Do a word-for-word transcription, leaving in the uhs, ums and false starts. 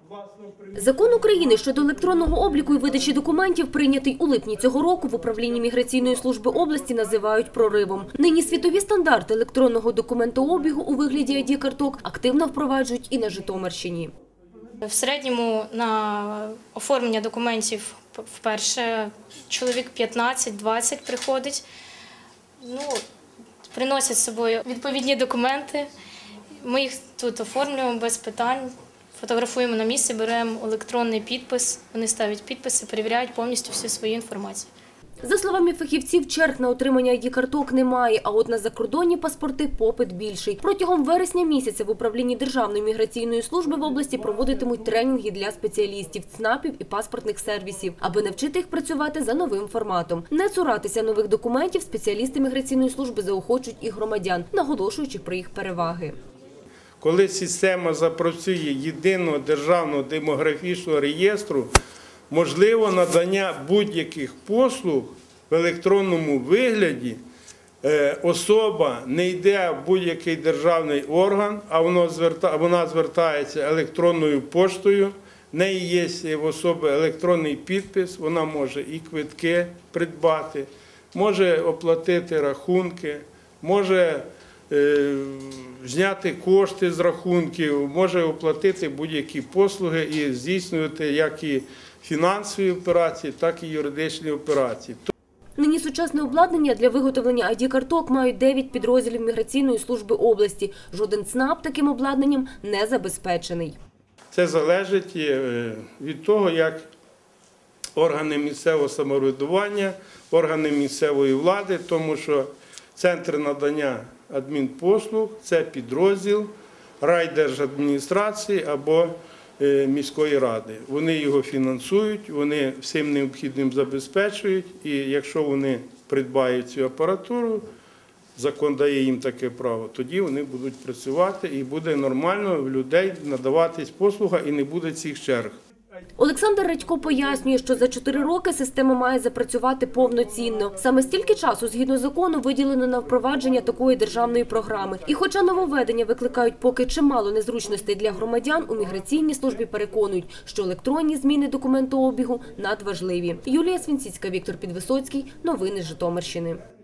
Закон України щодо електронного обліку і видачі документів, прийнятий у липні цього року, в управлінні міграційної служби області називають проривом. Нині світові стандарти електронного документообігу у вигляді ай ді-карток активно впроваджують і на Житомирщині. В середньому на оформлення документів вперше чоловік п'ятнадцять-двадцять приходить, ну, приносять з собою відповідні документи. Ми їх тут оформлюємо без питань, фотографуємо на місці, беремо електронний підпис, вони ставлять підписи, перевіряють повністю всю свою інформацію. За словами фахівців, черг на отримання ай ді-карток немає, а от на закордонні паспорти попит більший. Протягом вересня місяця в управлінні Державної міграційної служби в області проводитимуть тренінги для спеціалістів ЦНАПів і паспортних сервісів, аби навчити їх працювати за новим форматом. Не цуратися нових документів спеціалісти міграційної служби заохочують і громадян, наголошуючи про їх переваги. Коли система запрацює єдиного державного демографічного реєстру, можливо надання будь-яких послуг в електронному вигляді, особа не йде в будь-який державний орган, а вона звертається електронною поштою, в неї є в особи електронний підпис, вона може і квитки придбати, може оплатити рахунки, може зняти кошти з рахунків, може оплатити будь-які послуги і здійснювати як і фінансові операції, так і юридичні операції. Нині сучасне обладнання для виготовлення ай ді-карток мають дев'ять підрозділів міграційної служби області. Жоден ЦНАП таким обладнанням не забезпечений. Це залежить від того, як органи місцевого самоврядування, органи місцевої влади, тому що центр надання адмінпослуг – це підрозділ райдержадміністрації або міської ради. Вони його фінансують, вони всім необхідним забезпечують, і якщо вони придбають цю апаратуру, закон дає їм таке право, тоді вони будуть працювати і буде нормально в людей надаватись послуга і не буде цих черг. Олександр Радько пояснює, що за чотири роки система має запрацювати повноцінно. Саме стільки часу, згідно закону, виділено на впровадження такої державної програми. І хоча нововведення викликають поки чимало незручностей для громадян, у міграційній службі переконують, що електронні зміни документообігу надважливі. Юлія Свінціцька, Віктор Підвисоцький. Новини Житомирщини.